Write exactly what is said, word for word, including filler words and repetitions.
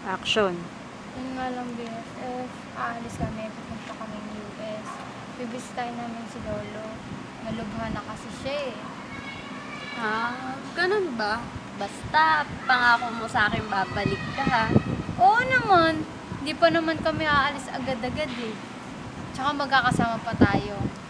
Action. Yun nga lang, B F F, aalis kami, pupunta kami ng U S. Bibisitahin namin si Lolo. Nalubha na kasi siya eh. Ah, ganun ba? Basta, pangako mo sa akin babalik ka ha. Oo naman, di pa naman kami aalis agad-agad eh. Tsaka magkakasama pa tayo.